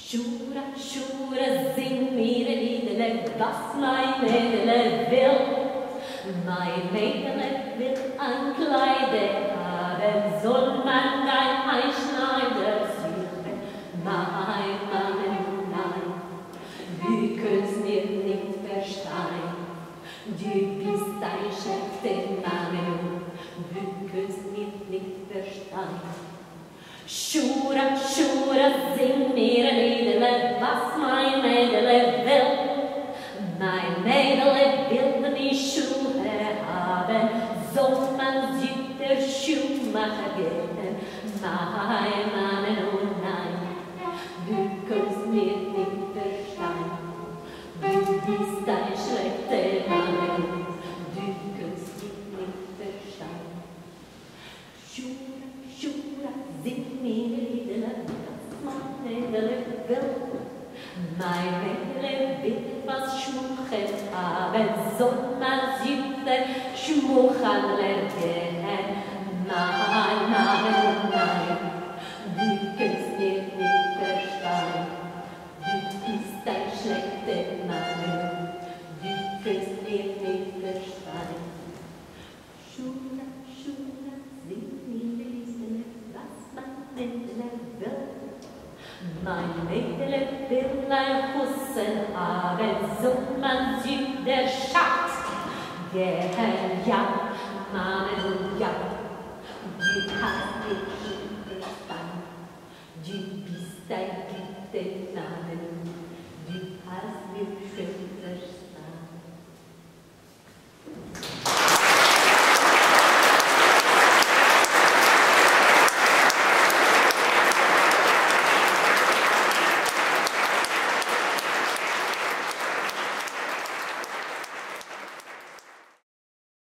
Schura, Schura, sing mir ein Liedele, was mein Mädele will. Mein Mädele will ein Kleide haben, soll man ein Einschneider suchen. Nein, nein, nein, du kannst mir nicht verstehen. Du bist ein schlechter Mann, du kannst mir nicht verstehen. Schura, Schura, sing mir ein Liedele, was mein Mädele will. Mein Mädele will die Schuhe haben, soll man sie der Schuhmacher geben. Nein, nein, oh nein, du kannst mir nicht verstehen. Du bist ein schlechter Mann, du kannst mich nicht verstehen. Schura, Schura, sing mir ein Liedele, was mein Mädele will. Mein Mädele will etwas Schmuckes haben, soll man sie der Schmuckhandler gehen. Nein, nein, nein, du kannst mir nicht verstehen. Du bist ein schlechter Mann, du kannst mir nicht verstehen. Schura, Schura, sing mir ein Liedele, was mein Mädele will. Mein Mädele will ein Hussen haben, soll man sie der Schatz gehen. Ja, Mann und ja, du hast mich schon verstanden. Du bist ein guter Mann.